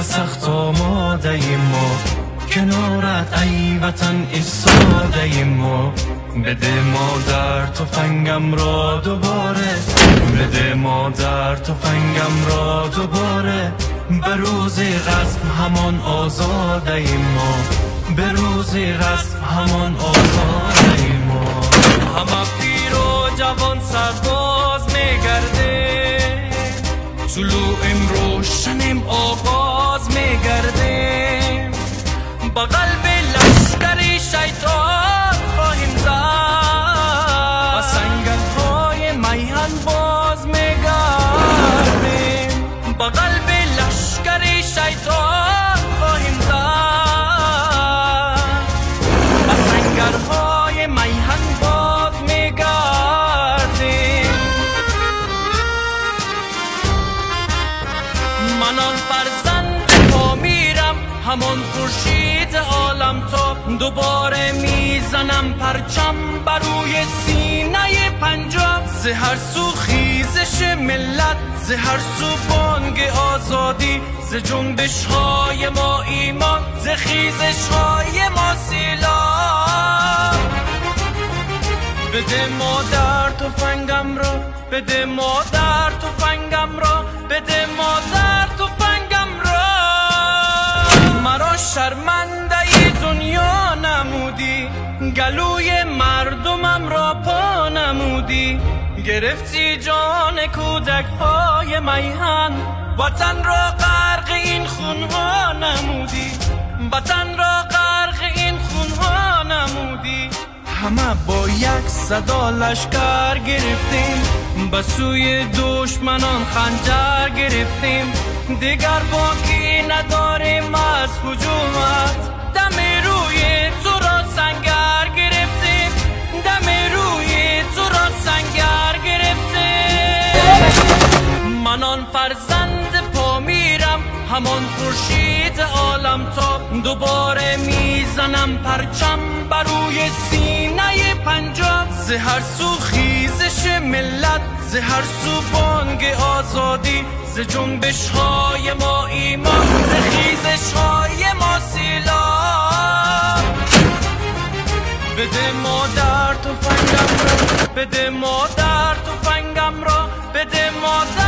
سخت آماده ایم ما، کنارت ای وطن ایستاده ایم ما. بده مادر تفنگم را دوباره، بده مادر تفنگم را دوباره. به روز رسم همان آزاده ایم ما، به روز رسم همان آزاده ایم ما. همه پیر و جوان سرباز میگرده، طلوعیم روشنیم آغاز میگردیم. با قلب لشکری شیطان خواهیم زد، و سنگرهای میهن باز میگردیم. با قلب لشکری شیطان خواهیم زد، و سنگرهای میهن باز میگردیم. من آن فرزند پامیرم، همان خورشید عالم تا. دوباره میزنم پرچم بر روی سینه پنجاب. ز هر سو خیزش ملت، ز هر سو بانگ آزادی. ز جنبش های ما ایمان، ز خیزش های ما سیلاب. بده مادر تفنگم را، بده مادر تفنگم را، بده مادر تفنگم را. مرا شرمنده دنیا نمودی، گلوی مردمم را پا نمودی. گرفتی جان کودک های میهن، وطن را غرق این خونها نمودی، وطن را غرق این خونها نمودی. همه با یک صدا لشکر گرفتیم، به سوی دشمنان خنجر گرفتیم. دیگر باقی نداریم از هجومت، دم روی تو را سنگر گرفتیم، دم روی تو را سنگر گرفتیم. من آن فرزند پامیرم، همان خورشید عالم تا. دوباره میزنم پرچم بر روی سینه پنجاب. ز هر سو خیزش ملت، ز هر سو بانگ آزادی. ز جنبش های ما ایمان، ز خیزش های ما سیلاب. بده مادر تفنگم را، بده مادر تفنگم را، بده مادر